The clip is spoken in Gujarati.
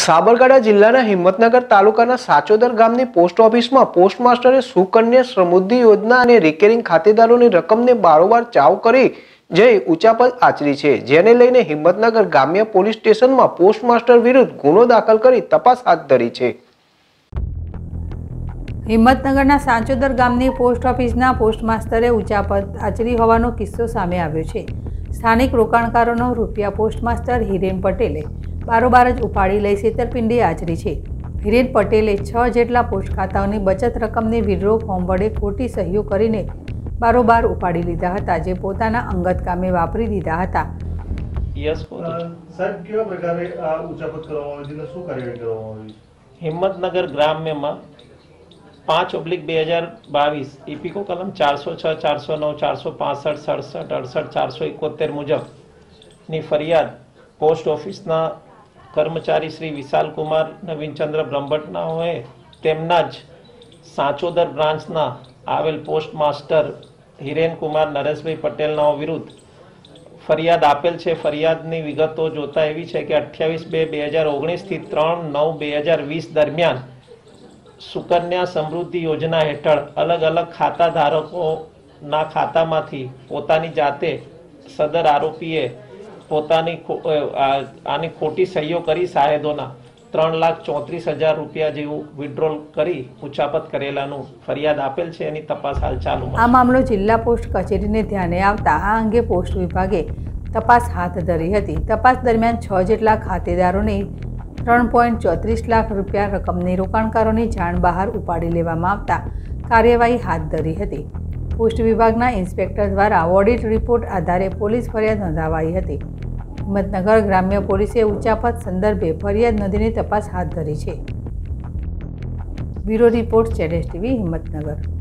સાબરકાંઠા જિલ્લાના હિંમતનગર તાલુકાના સાચોદર ગામની પોસ્ટ ઓફિસમાં પોસ્ટ માસ્ટરે સુકન્યા સમૃદ્ધિ યોજના અને રિકરિંગ ખાતેદારોની રકમને બારોબાર ચાવ કરી જઈ ઉચાપત આચરી છે, જેને લઈને હિંમતનગર ગ્રામ્ય પોલીસ સ્ટેશનમાં પોસ્ટ માસ્ટર વિરુદ્ધ ગુનો દાખલ કરી તપાસ હાથ ધરી છે। હિંમતનગરના સાચોદર ગામની પોસ્ટ ઓફિસના પોસ્ટ માસ્ટરે ઉચાપત આચરી હોવાનો કિસ્સો સામે આવ્યો છે। સ્થાનિક રોકાણકારોનો રૂપિયા પોસ્ટ માસ્ટર હિરેન પટેલે બારોબાર જ ઉપાડી લઈ છેતરપિંડી આચરી છે। હિરેન પટેલે 6 જેટલા પોસ્ટ ખાતાઓની બચત રકમની વિડ્રો ફોર્મ વડે ખોટી સહીઓ કરીને બારોબાર ઉપાડી લીધા હતા, જે પોતાના અંગત કામે વાપરી દીધા હતા। સાહેબ, કેવા પ્રકારે આ ઉચાપત કરવામાં આવી છે, શું કાર્યવાહી કરવામાં આવી છે? હિંમતનગર ગ્રામ્યમાં 5/2022 ઇપીકો કલમ 406, 409, 465, 67, 68, 471 મુજબની ફરિયાદ પોસ્ટ ઓફિસના કર્મચારી શ્રી વિશાલ કુમાર નવીનચંદ્ર બ્રહ્મભટ્ટનાઓએ તેમના જ સાચોદર બ્રાન્ચના આવેલ પોસ્ટ માસ્ટર હિરેન કુમાર નરેશભાઈ પટેલનાઓ વિરુદ્ધ ફરિયાદ આપેલ છે। ફરિયાદની વિગતો જોતા એવી છે કે 28/2/2019 થી 3/9/2020 દરમિયાન સુકન્યા સમૃદ્ધિ યોજના હેઠળ અલગ અલગ ખાતા ધારકોના ખાતામાંથી પોતાની જાતે સદર આરોપીએ પોતાની આની ખોટી સહીઓ કરી સાહેદોના 3,34,000 રૂપિયા જેવું વિડ્રોલ કરી ઉચાપત કરેલાનું ફરિયાદ આપેલ છે। એની તપાસ હાલ ચાલુ છે। આ મામલો જિલ્લા પોસ્ટ કચેરીને ધ્યાને આવતા આ અંગે પોસ્ટ વિભાગે તપાસ હાથ ધરી હતી। તપાસ દરમિયાન 6 જેટલા ખાતેદારોની 3.34 લાખ રૂપિયા રકમની રોકાણકારોની જાણ બહાર ઉપાડી લેવામાં આવતા કાર્યવાહી હાથ ધરી હતી। પોસ્ટ વિભાગના ઇન્સ્પેક્ટર દ્વારા ઓડિટ રિપોર્ટ આધારે પોલીસ ફરિયાદ નોંધાવાઈ હતી। હિંમતનગર ગ્રામ્ય પોલીસે ઉચાપત સંદર્ભે ફરિયાદ નોંધીને તપાસ હાથ ધરી છે। Bureau report ZSTV Himmatnagar.